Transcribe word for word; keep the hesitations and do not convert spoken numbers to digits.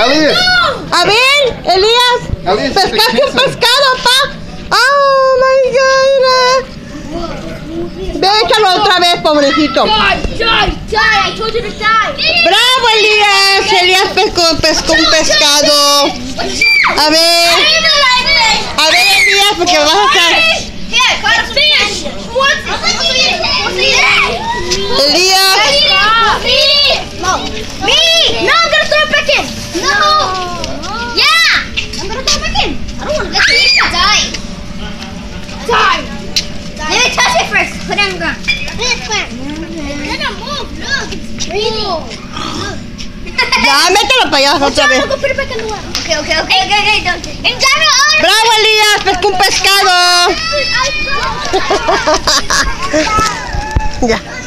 Elias. A ver, Elías. Elias, Pescaste un pescado, pa. Oh my God. Ve, échalo otra vez, pobrecito. Die, die, die. I told you to die. Bravo, Elías. Elías pescó, pescó un pescado. A ver. A ver, Elías, porque vas a estar. Here, got a fish. What's Elías. No. Me. No, I'm gonna throw it back in. No. Yeah. I'm gonna throw it back in. I don't want to fish die. Die. Let me touch it first. Put it on the ground. This one. It's gonna move. Look, it's breathing. Ya, mételo para allá otra vez. Go put it back in the water. Okay, okay, okay, okay, okay. Don't. And Daniel, Bravo, Elías. Pescó un pescado. I saw. Ya.